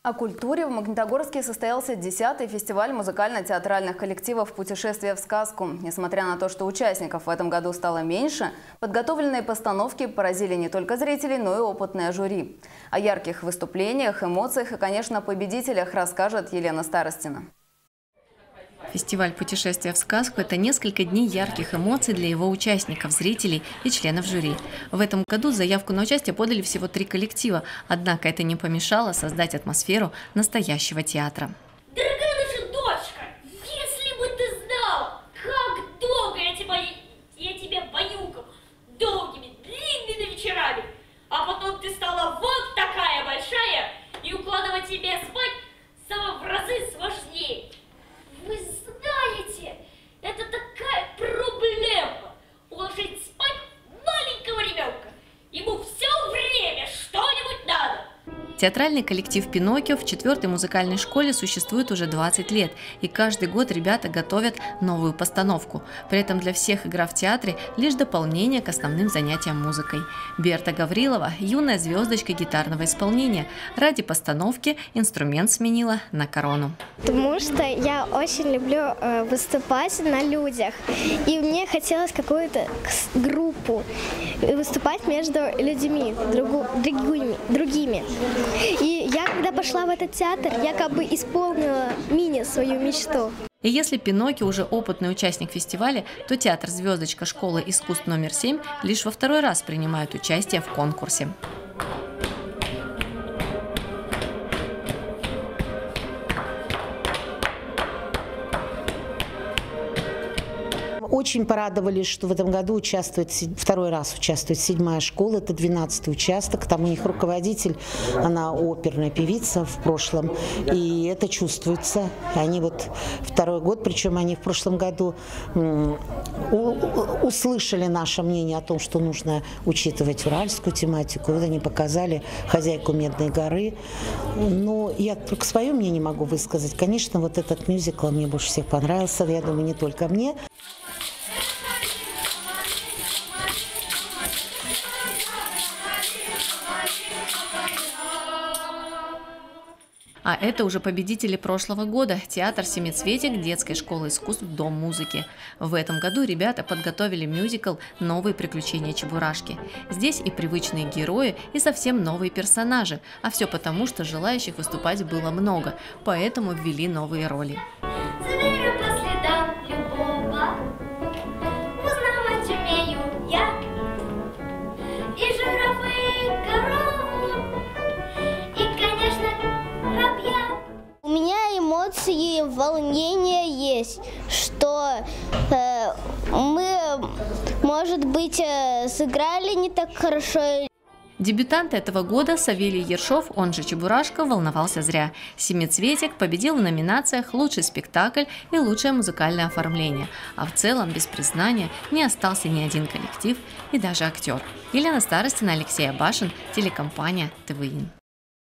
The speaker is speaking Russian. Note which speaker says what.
Speaker 1: О культуре в Магнитогорске состоялся 10-й фестиваль музыкально-театральных коллективов «Путешествие в сказку». Несмотря на то, что участников в этом году стало меньше, подготовленные постановки поразили не только зрителей, но и опытное жюри. О ярких выступлениях, эмоциях и, конечно, победителях расскажет Елена Старостина.
Speaker 2: Фестиваль «Путешествие в сказку» – это несколько дней ярких эмоций для его участников, зрителей и членов жюри. В этом году заявку на участие подали всего 3 коллектива, однако это не помешало создать атмосферу настоящего театра.
Speaker 3: Дорогая наша дочка, если бы ты знала, как долго я тебя баюкал долгими, длинными вечерами, а потом ты стала вот такая большая, и укладывать тебя спать стало в разы сложнее. Вы знаете, это такая проблема – уложить спать маленького ребенка. Ему все время что-нибудь надо.
Speaker 2: Театральный коллектив «Пиноккио» в 4-й музыкальной школе существует уже 20 лет, и каждый год ребята готовят новую постановку. При этом для всех игра в театре – лишь дополнение к основным занятиям музыкой. Берта Гаврилова – юная звездочка гитарного исполнения. Ради постановки инструмент сменила на корону.
Speaker 4: Потому что я очень люблю выступать на людях, и мне хотелось какую-то группу выступать между людьми, другими. И я, когда пошла в этот театр, я как бы исполнила свою мечту.
Speaker 2: И если Пиноккио уже опытный участник фестиваля, то театр «Звездочка» школы искусств номер 7 лишь во 2-й раз принимает участие в конкурсе.
Speaker 5: Очень порадовались, что в этом году участвует, 2-й раз участвует 7-я школа, это 12-й участок, там у них руководитель, она оперная певица в прошлом, и это чувствуется. Они вот 2-й год, причем они в прошлом году услышали наше мнение о том, что нужно учитывать уральскую тематику, вот они показали «Хозяйку Медной горы». Но я только свое мнение могу высказать. Конечно, вот этот мюзикл мне больше всех понравился, я думаю, не только мне.
Speaker 2: А это уже победители прошлого года – театр «Семицветик» детской школы искусств «Дом музыки». В этом году ребята подготовили мюзикл «Новые приключения Чебурашки». Здесь и привычные герои, и совсем новые персонажи. А все потому, что желающих выступать было много, поэтому ввели новые роли.
Speaker 4: У меня эмоции, волнение есть, что мы, может быть, сыграли не так хорошо.
Speaker 2: Дебютант этого года Савелий Ершов, он же Чебурашка, волновался зря. «Семицветик» победил в номинациях «Лучший спектакль» и «Лучшее музыкальное оформление». А в целом без признания не остался ни один коллектив и даже актер. Елена Старостина, Алексей Абашин, телекомпания ТВИН.